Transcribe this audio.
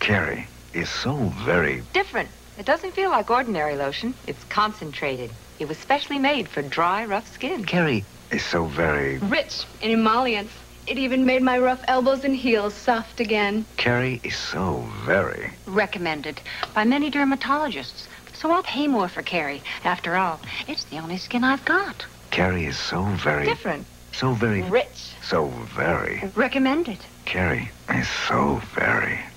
Keri is so very... different. It doesn't feel like ordinary lotion. It's concentrated. It was specially made for dry, rough skin. Keri is so very... rich in emollients. It even made my rough elbows and heels soft again. Keri is so very... recommended by many dermatologists. So I'll pay more for Keri. After all, it's the only skin I've got. Keri is so very... different. So very... rich. So very... Recommended. Keri is so very...